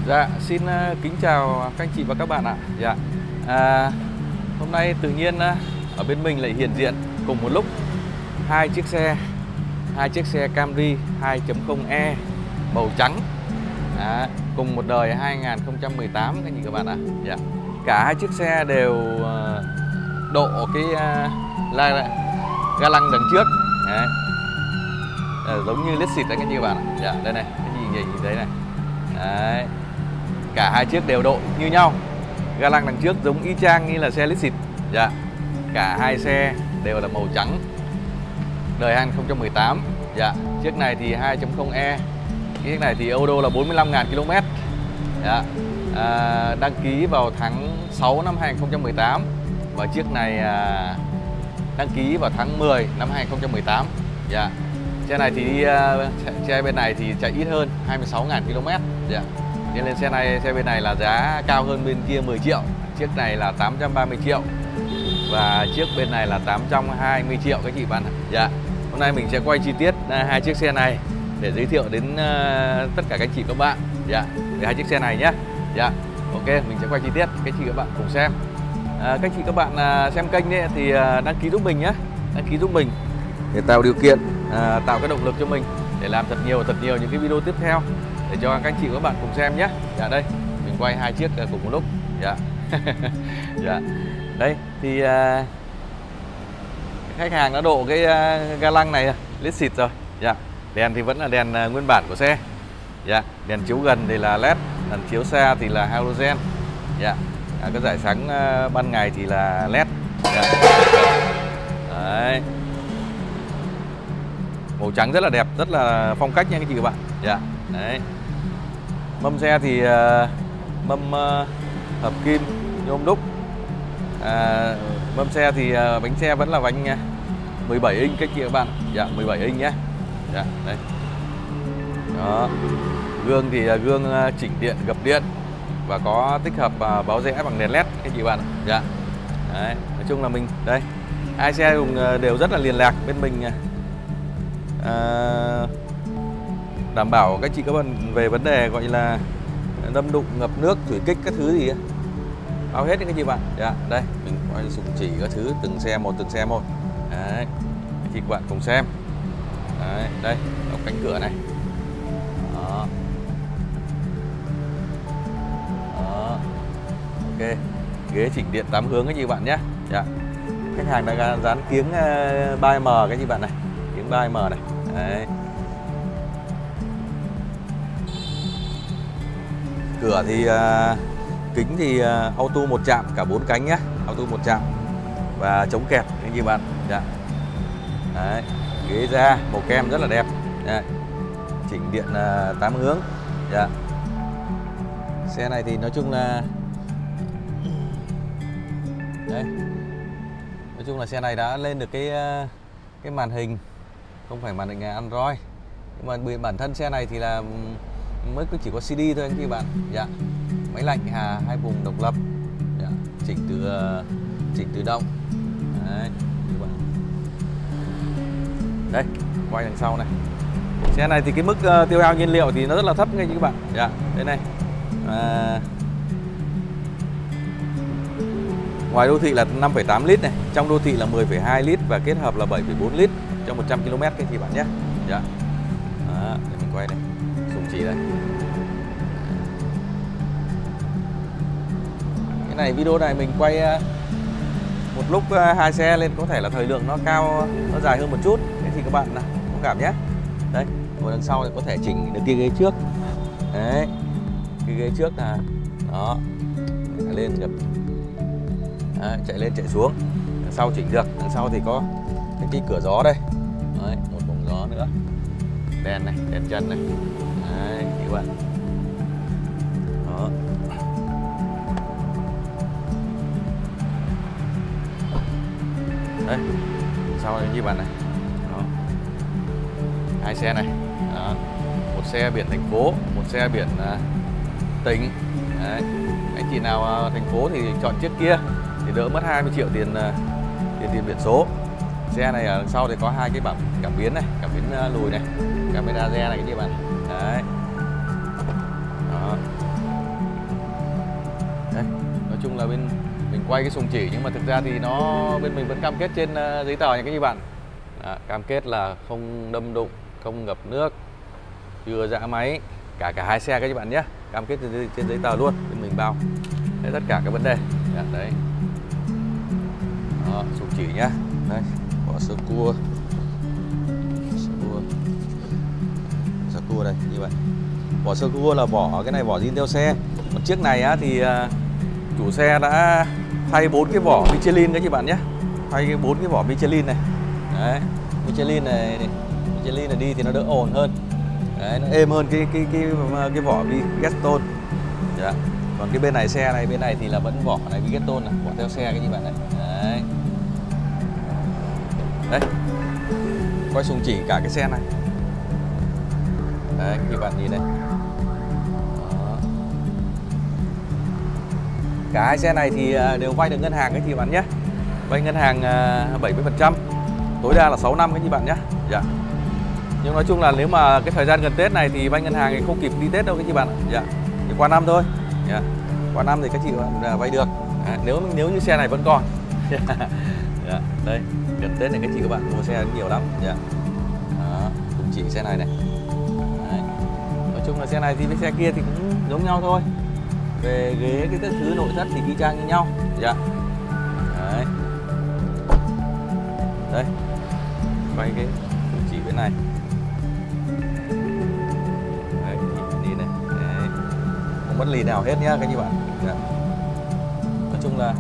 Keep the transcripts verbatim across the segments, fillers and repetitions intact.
Dạ, xin uh, kính chào các anh chị và các bạn ạ. Dạ, à, hôm nay tự nhiên uh, ở bên mình lại hiện diện cùng một lúc hai chiếc xe, hai chiếc xe Camry hai chấm không E màu trắng, à, cùng một đời hai nghìn không trăm mười tám các anh chị các bạn ạ. Dạ, cả hai chiếc xe đều uh, độ cái uh, la, ga lăng đằng trước, đấy. À, giống như lít xịt đấy các anh chị các bạn ạ. Dạ, đây này, cái gì nhìn thấy này. Đấy. Cả hai chiếc đều độ như nhau, ga lăng đằng trước giống y chang như là xe lít xịt. Dạ. Cả hai xe đều là màu trắng, đời hai nghìn không trăm mười tám. Dạ. Chiếc này thì hai chấm không E, chiếc này thì ô đô là bốn mươi lăm nghìn ki lô mét. Dạ. À, đăng ký vào tháng sáu năm hai nghìn không trăm mười tám và chiếc này à, đăng ký vào tháng mười năm hai nghìn không trăm mười tám. Dạ. Xe này thì đi uh, xe bên này thì chạy ít hơn, hai mươi sáu nghìn ki lô mét. Dạ. Nên lên xe này, xe bên này là giá cao hơn bên kia mười triệu. Chiếc này là tám trăm ba mươi triệu và chiếc bên này là tám trăm hai mươi triệu các chị bạn ạ. Dạ. Hôm nay mình sẽ quay chi tiết uh, hai chiếc xe này để giới thiệu đến uh, tất cả các chị các bạn. Dạ. Về hai chiếc xe này nhé. Dạ. Ok, mình sẽ quay chi tiết các chị các bạn cùng xem. À, các chị các bạn uh, xem kênh ấy, thì uh, đăng ký giúp mình nhé, đăng ký giúp mình để tạo điều kiện, à, tạo cái động lực cho mình để làm thật nhiều thật nhiều những cái video tiếp theo để cho các anh chị và các bạn cùng xem nhé. Dạ, đây mình quay hai chiếc cùng một lúc. Dạ. Dạ. Đây thì à, khách hàng đã độ cái à, ga lăng này lít xịt rồi. Dạ. Đèn thì vẫn là đèn à, nguyên bản của xe. Dạ. Đèn chiếu gần thì là led, đèn chiếu xa thì là halogen. Dạ. À, cái rải sáng à, ban ngày thì là led. Dạ. Đấy. Màu trắng rất là đẹp, rất là phong cách nha các chị các bạn. Dạ. Đấy. Mâm xe thì uh, mâm uh, hợp kim nhôm đúc. À, mâm xe thì uh, bánh xe vẫn là bánh uh, mười bảy inch các chị các bạn. Dạ, mười bảy inch nhé. Dạ, đây. Đó. Gương thì uh, gương uh, chỉnh điện, gập điện và có tích hợp uh, báo rẽ bằng đèn led các chị các bạn. Dạ. Đấy. Nói chung là mình đây, hai xe cùng đều rất là liền lạc. Bên mình uh, À, đảm bảo các chị các bạn về vấn đề gọi là đâm đụng, ngập nước, thủy kích các thứ gì bao hết các chị bạn. Dạ, đây mình quay súng chỉ các thứ từng xe một, từng xe một. Đấy, các chị các bạn cùng xem. Đấy, đây ở cánh cửa này. Đó. Đó. Ok, ghế chỉnh điện tám hướng các chị bạn nhé. Dạ. Khách hàng đã dán kiếng ba M các chị bạn này, kiếng ba M này. Đấy. Cửa thì uh, kính thì uh, auto một chạm cả bốn cánh nhé, auto một chạm và chống kẹt anh chị bạn. Dạ. Đấy. Ghế da màu kem rất là đẹp. Đấy. Chỉnh điện uh, tám hướng. Dạ. Xe này thì nói chung là đấy, nói chung là xe này đã lên được cái uh, cái màn hình, không phải màn hình Android, nhưng mà bản thân xe này thì là mới chỉ có xê đê thôi anh chị bạn. Dạ. Máy lạnh hà hai vùng độc lập. Dạ. Chỉnh từ chỉnh tự động. Đấy. Đây, quay đằng sau này. Xe này thì cái mức uh, tiêu hao nhiên liệu thì nó rất là thấp ngay các bạn. Dạ. Đây này. À, ngoài đô thị là năm phẩy tám lít này, trong đô thị là mười phẩy hai lít và kết hợp là bảy phẩy bốn lít cho một trăm ki lô mét các chị bạn nhé. Dạ. Đó, để mình quay này, súng chỉ đây. Cái này video này mình quay một lúc hai xe lên, có thể là thời lượng nó cao, nó dài hơn một chút, thế thì các bạn thông cảm nhé. Đây, ngồi đằng sau thì có thể chỉnh được cái ghế trước. Đấy, cái ghế trước là đó, lên gập. Đấy, chạy lên chạy xuống. Đằng sau chỉnh được, đằng sau thì có cái, cái cửa gió đây. Đấy, một bóng gió nữa. Đèn này, đèn chân này. Đấy, các bạn. Đó. Đấy, sau này như bạn này. Đó. Hai xe này. Đó. Một xe biển thành phố, một xe biển uh, tỉnh. Đấy. Anh chị nào uh, thành phố thì chọn chiếc kia thì đỡ mất hai mươi triệu tiền uh, tiền tiền biển số. Xe này ở đằng sau thì có hai cái bảng cảm biến này, cảm biến lùi này, camera re này các bạn. Đấy. Đó. quay cái sùng chỉ nhưng mà thực ra thì nó bên mình vẫn cam kết trên giấy tờ nha các chị bạn. Đó, cam kết là không đâm đụng, không ngập nước, chưa giã máy, cả cả hai xe các chị bạn nhé, cam kết trên, trên giấy tờ luôn, bên mình bao đấy, tất cả các vấn đề. Dạ, đấy. Đó, sùng chỉ nhá, đây, vỏ sơ cua, sơ cua, sơ cua đây như vậy. Vỏ sơ cua là vỏ, cái này vỏ zin theo xe. Còn chiếc này á thì uh, chủ xe đã thay bốn cái vỏ Michelin các chị bạn nhé, thay bốn cái vỏ Michelin này. Đấy, Michelin này, này, Michelin này đi thì nó đỡ ồn hơn. Đấy, nó êm hơn cái cái cái cái, cái vỏ Bridgestone. Dạ. Còn cái bên này xe này, bên này thì là vẫn vỏ này Bridgestone này, vỏ theo xe các chị bạn này. Đấy. Đấy. Quay xung chỉ cả cái xe này. Đấy, các bạn nhìn này. Đó. Cả hai xe này thì đều vay được ngân hàng các chị bạn nhé. Vay ngân hàng bảy mươi phần trăm, tối đa là sáu năm các chị bạn nhé. Dạ. Nhưng nói chung là nếu mà cái thời gian gần Tết này thì vay ngân hàng thì không kịp đi Tết đâu các chị bạn. Dạ. Thì qua năm thôi. Dạ. Qua năm thì các chị bạn vay được. À, nếu nếu như xe này vẫn còn. Dạ. Đây, gần Tết này các chị các bạn mua xe nhiều lắm. Dạ. Đó, cùng chỉ xe này này. Đấy. Nói chung là xe này thì với xe kia thì cũng giống nhau thôi. Về ghế cái thứ nội thất thì y chang như nhau. Dạ. Đấy. Đây. Quay cái chỉ bên này. Đấy, đi này. Đấy. Không mất lì nào hết nhá các chị bạn. Dạ. Nói chung là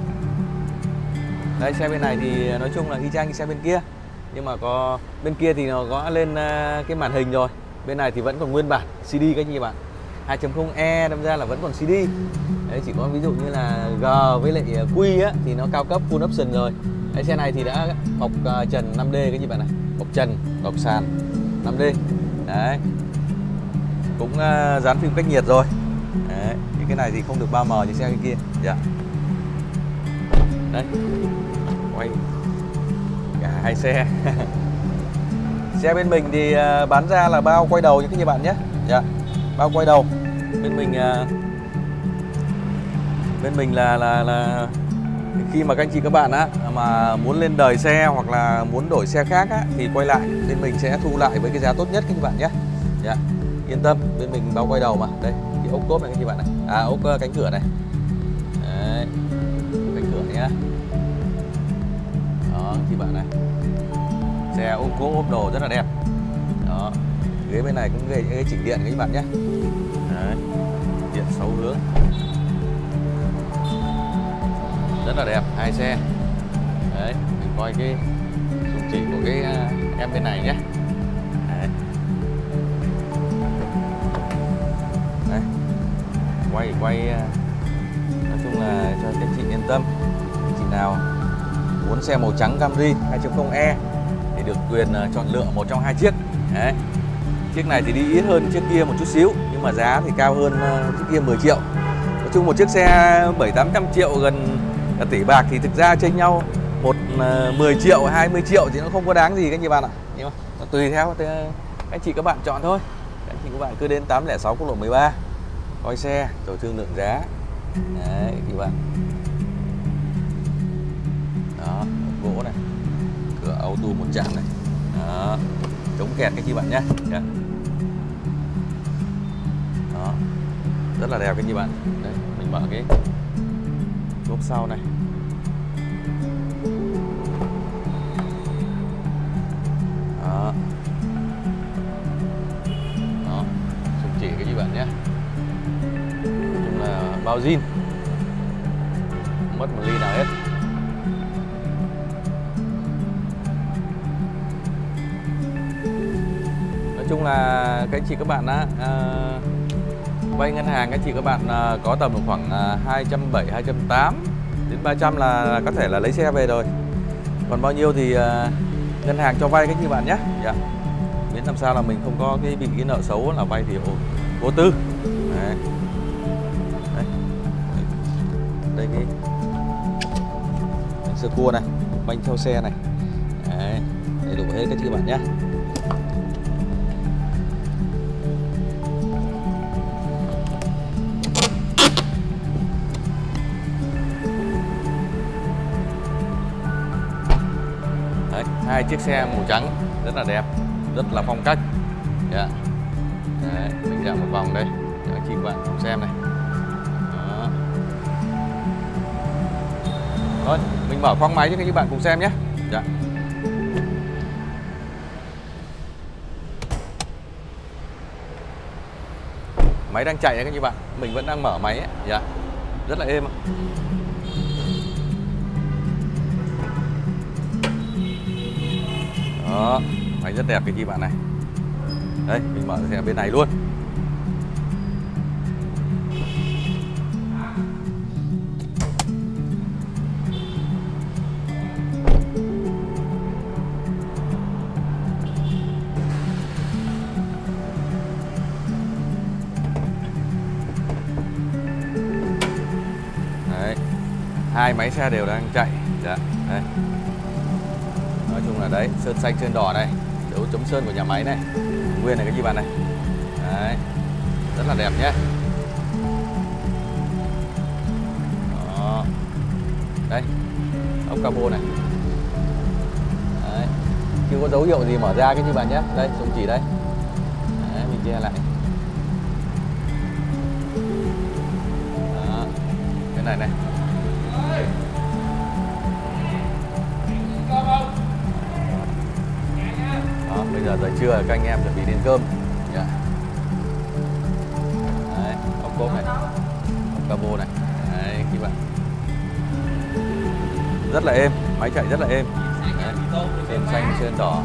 đây, xe bên này thì nói chung là y chang như xe bên kia. Nhưng mà có bên kia thì nó có lên cái màn hình rồi. Bên này thì vẫn còn nguyên bản xê đê các chị bạn. hai chấm không e đâm ra là vẫn còn xê đê. Đấy, chỉ có ví dụ như là G với lại Q á thì nó cao cấp full option rồi. Đấy, xe này thì đã bọc uh, trần năm D các chị bạn này, bọc trần, bọc sàn năm D. Đấy. Cũng uh, dán phim cách nhiệt rồi. Đấy, cái này thì không được ba mờ như xe kia. Dạ. Đây. Quay cả hai xe. Xe bên mình thì uh, bán ra là bao quay đầu như các chị bạn nhé. Dạ. Bao quay đầu. Bên mình uh, bên mình là là là khi mà các anh chị các bạn á mà muốn lên đời xe hoặc là muốn đổi xe khác á thì quay lại bên mình sẽ thu lại với cái giá tốt nhất các chị bạn nhé. Dạ. Yên tâm, bên mình bao quay đầu mà. Đây, cái ốp cốp này các chị bạn này. À, ốp uh, cánh cửa này. Đấy. Cánh cửa này nhá. Đó, chị bạn này. Xe ốp cốp ốp đồ rất là đẹp. Đó. Ghế bên này cũng ghế, ghế chỉnh điện các bạn nhé. Đấy. Điện sáu hướng. Rất là đẹp, hai xe. Đấy, mình coi cái xung chỉ của cái uh, em bên này nhé. Đấy. Đấy. Quay quay uh, nói chung là cho các chị yên tâm. Các chị nào muốn xe màu trắng Camry hai chấm không E thì được quyền uh, chọn lựa một trong hai chiếc. Đấy. Chiếc này thì đi ít hơn chiếc kia một chút xíu, nhưng mà giá thì cao hơn uh, chiếc kia mười triệu. Nói chung một chiếc xe bảy tám trăm triệu, gần cả tỷ bạc thì thực ra chênh nhau một uh, mười triệu, hai mươi triệu thì nó không có đáng gì các chị bạn ạ. Nhưng mà nó tùy theo các anh chị các bạn chọn thôi. Các anh chị các bạn cứ đến tám không sáu quốc lộ mười ba coi xe rồi thương lượng giá. Đấy các bạn. Đó, gỗ này, cửa auto một chạm này. Đó, chống kẹt các chị bạn nhé. Đó, rất là đẹp các chị bạn. Đấy, mình mở cái cốp sau này. Đó. Đó, xung chỉ các chị bạn nhé. Nói chung là bao zin, không mất một ly nào hết. Nói chung là các chị các bạn á, à, vay ngân hàng các chị các bạn à, có tầm khoảng à, hai trăm bảy mươi, hai trăm tám mươi đến ba trăm là có thể là lấy xe về rồi. Còn bao nhiêu thì à, ngân hàng cho vay các chị bạn nhé. Dạ. Miễn làm sao là mình không có cái bị cái nợ xấu là vay thì vô, vô tư. Đấy. Đây. Đây cái bánh sơ cua này, bánh theo xe này. Đấy. Đầy đủ hết các chị bạn nhé. hai chiếc xe màu trắng rất là đẹp, rất là phong cách. Dạ. Đấy, mình dạo một vòng đây cho anh chị và bạn cùng xem này. Đó. Rồi, mình mở khoang máy cho các chị bạn cùng xem nhé. Dạ. Máy đang chạy đấy các chị bạn, mình vẫn đang mở máy ấy. Dạ. Rất là êm ạ. Đó, máy rất đẹp các chị bạn này. Đây, mình mở xe bên này luôn. Đấy, hai máy xe đều đang chạy. Dạ, đây. Nói chung là đấy, sơn xanh sơn đỏ này, dấu chấm sơn của nhà máy này, nguyên này các chị bạn này. Đấy, rất là đẹp nhé. Đó. Đây, ốc cabo này. Đấy, chưa có dấu hiệu gì mở ra các chị bạn nhé. Đây, dùng chỉ đây. Đấy, mình che lại. Đó, cái này này. Đó, bây giờ giờ trưa các anh em chuẩn bị đến cơm. Yeah. Đấy, ốc cốp này, ốc cabo này. Đấy, các bạn. Rất là êm, máy chạy rất là êm. Đấy, sơn xanh, sơn đỏ.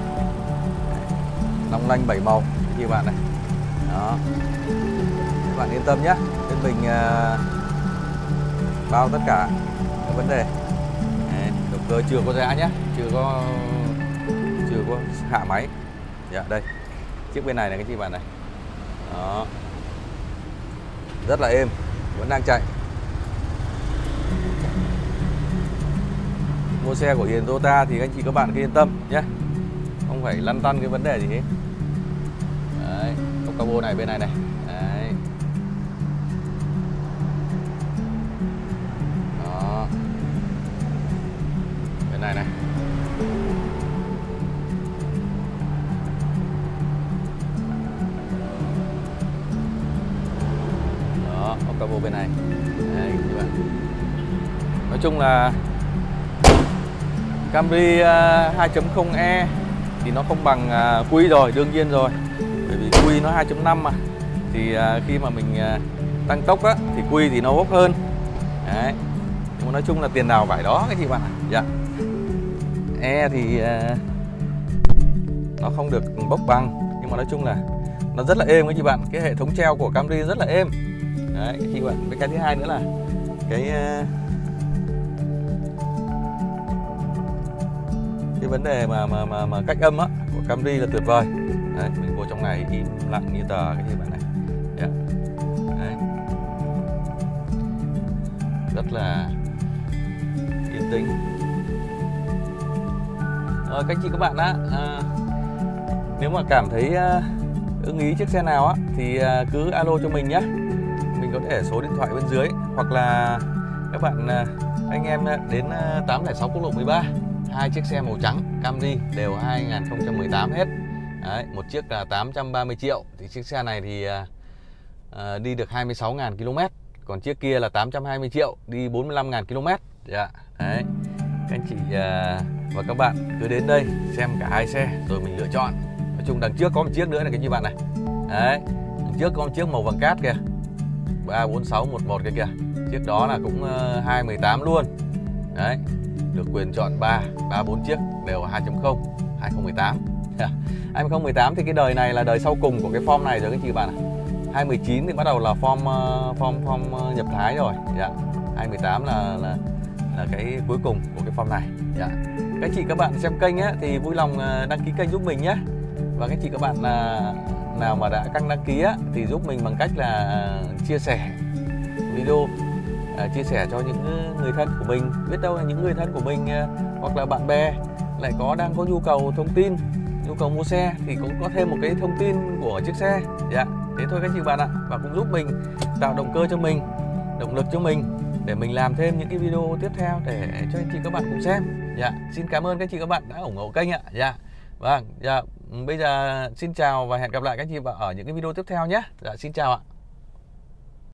Long lanh bảy màu các bạn này. Đó. Các bạn yên tâm nhé, bên mình uh, bao tất cả các vấn đề. Đấy, động cơ chưa có rã nhé, chưa có chưa có hạ máy. Dạ, đây chiếc bên này này các chị bạn này. Đó, rất là êm, vẫn đang chạy. Mua xe của Hiền Toyota thì anh chị các bạn cứ yên tâm nhé, không phải lăn tăn cái vấn đề gì hết. Đấy, ốc cabo này bên này này. Đấy. Đó, bên này này. Đó, ốc cabo bên này. Đấy, các bạn. Nói chung là Camry hai chấm không E thì nó không bằng Quy rồi, đương nhiên rồi. Bởi vì Quy nó hai chấm năm mà. Thì khi mà mình tăng tốc á, thì Quy thì nó bốc hơn. Đấy. Nhưng mà nói chung là tiền nào phải đó các chị bạn. Dạ. E thì nó không được bốc bằng, nhưng mà nói chung là nó rất là êm các chị bạn. Cái hệ thống treo của Camry rất là êm. Đấy, các chị bạn. Với cái thứ hai nữa là cái cái vấn đề mà mà mà, mà cách âm á của Camry là tuyệt vời. Đấy, mình vô trong này im lặng như tờ cái gì bạn này. Yeah. Đấy. Rất là yên tĩnh. Rồi các chị các bạn á, à, nếu mà cảm thấy à, ưng ý chiếc xe nào á thì à, cứ alo cho mình nhé. Mình có để số điện thoại bên dưới, hoặc là các bạn à, anh em đến à, tám lẻ sáu quốc lộ mười ba. Hai chiếc xe màu trắng Camry đều hai nghìn không trăm mười tám hết. Đấy, một chiếc là tám trăm ba mươi triệu thì chiếc xe này thì à, đi được hai mươi sáu nghìn ki lô mét, còn chiếc kia là tám trăm hai mươi triệu đi bốn mươi lăm nghìn ki lô mét. Dạ. Đấy. Các anh chị à, và các bạn cứ đến đây xem cả hai xe rồi mình lựa chọn. Nói chung đằng trước có một chiếc nữa này các chị bạn này. Đấy, đằng trước có một chiếc màu vàng cát kìa, ba bốn sáu một một cái kìa. Chiếc đó là cũng uh, hai mười tám luôn. Đấy, được quyền chọn ba ba bốn chiếc đều hai chấm không hai không một tám. hai không một tám thì cái đời này là đời sau cùng của cái form này rồi các chị bạn ạ. hai mười chín thì bắt đầu là form form form nhập thái rồi. Dạ. hai mười tám là là là cái cuối cùng của cái form này. Dạ. Các chị các bạn xem kênh á thì vui lòng đăng ký kênh giúp mình nhé. Và các chị các bạn là nào mà đã căng đăng ký á thì giúp mình bằng cách là chia sẻ video, à, chia sẻ cho những người thân của mình. Biết đâu là những người thân của mình hoặc là bạn bè lại có đang có nhu cầu thông tin, nhu cầu mua xe thì cũng có thêm một cái thông tin của chiếc xe. Dạ, thế thôi các chị bạn ạ. Và cũng giúp mình tạo động cơ cho mình, động lực cho mình để mình làm thêm những cái video tiếp theo để cho anh chị các bạn cùng xem. Dạ, xin cảm ơn các anh chị các bạn đã ủng hộ kênh ạ. Dạ. Vâng, dạ, bây giờ xin chào và hẹn gặp lại các anh chị ở những cái video tiếp theo nhé. Dạ, xin chào ạ.